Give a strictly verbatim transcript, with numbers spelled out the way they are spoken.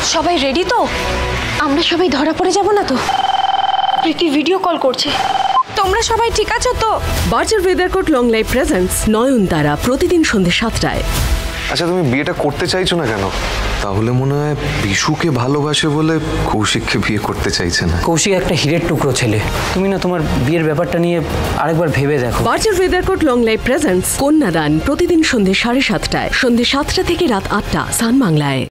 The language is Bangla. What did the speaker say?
সবাই রেডি তো? আমরা সবাই ধরা পড়ে যাব না তো? প্রীতি ভিডিও কল করছে। তোমরা সবাই ঠিক আছো তো? Berger weathercoat long live presents Nayantara প্রতিদিন সন্ধ্যে সাতটায়। আচ্ছা তুমি বিয়েটা করতে চাইছো না কেন? তাহলে মনে হয় বিশুকে ভালোবাসে বলে কৌশিককে বিয়ে করতে চাইছে না। কৌশিক একটা হীরের টুকরো ছেলে, তুমি না তোমার বিয়ের ব্যাপারটা নিয়ে আরেকবার ভেবে দেখো। Berger weathercoat long live presents Kanyadaan প্রতিদিন সন্ধ্যে সাড়ে সাতটায়, সন্ধ্যে সাতটা থেকে রাত আটটা সান বাংলায়।